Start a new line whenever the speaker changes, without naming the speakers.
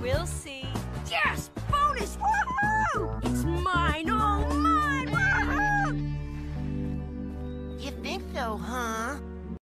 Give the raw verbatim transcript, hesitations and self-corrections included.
We'll see.
Yes! Bonus! Woohoo! It's mine! Oh, mine! Woohoo!
You think so, huh?